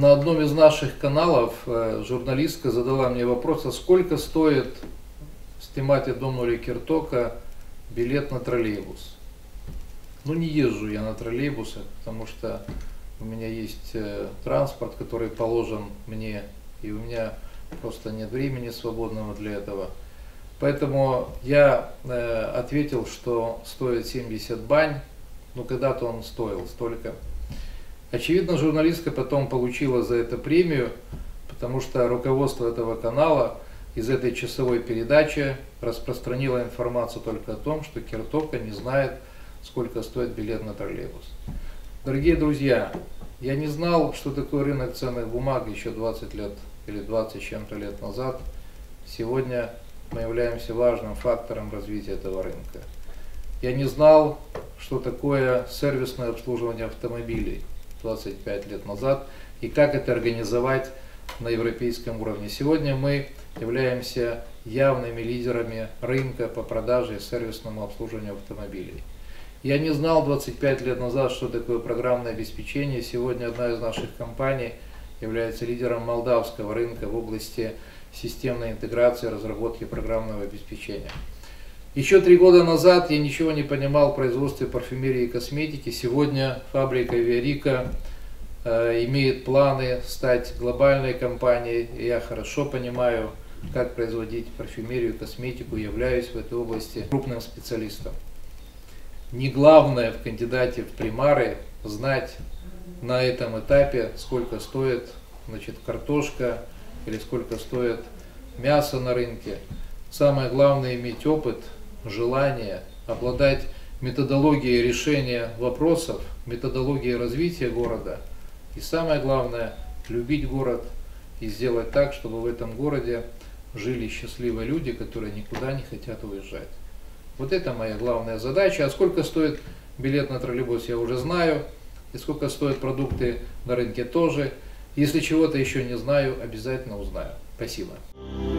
На одном из наших каналов журналистка задала мне вопрос, а сколько стоит снимать Домнури Кертока билет на троллейбус. Ну, не езжу я на троллейбусах, потому что у меня есть транспорт, который положен мне, и у меня просто нет времени свободного для этого. Поэтому я ответил, что стоит 70 бань, ну когда-то он стоил столько. Очевидно, журналистка потом получила за это премию, потому что руководство этого канала из этой часовой передачи распространило информацию только о том, что Кертока не знает, сколько стоит билет на троллейбус. Дорогие друзья, я не знал, что такое рынок ценных бумаг еще 20 лет или 20 с чем-то лет назад. Сегодня мы являемся важным фактором развития этого рынка. Я не знал, что такое сервисное обслуживание автомобилей 25 лет назад и как это организовать на европейском уровне. Сегодня мы являемся явными лидерами рынка по продаже и сервисному обслуживанию автомобилей. Я не знал 25 лет назад, что такое программное обеспечение. Сегодня одна из наших компаний является лидером молдавского рынка в области системной интеграции и разработки программного обеспечения. Еще 3 года назад я ничего не понимал в производстве парфюмерии и косметики. Сегодня фабрика Виорика имеет планы стать глобальной компанией. И я хорошо понимаю, как производить парфюмерию и косметику, являюсь в этой области крупным специалистом. Не главное в кандидате в примары знать на этом этапе, сколько стоит, значит, картошка или сколько стоит мясо на рынке. Самое главное иметь опыт, желание, обладать методологией решения вопросов, методологией развития города. И самое главное, любить город и сделать так, чтобы в этом городе жили счастливые люди, которые никуда не хотят уезжать. Вот это моя главная задача. А сколько стоит билет на троллейбус, я уже знаю. И сколько стоят продукты на рынке тоже. Если чего-то еще не знаю, обязательно узнаю. Спасибо.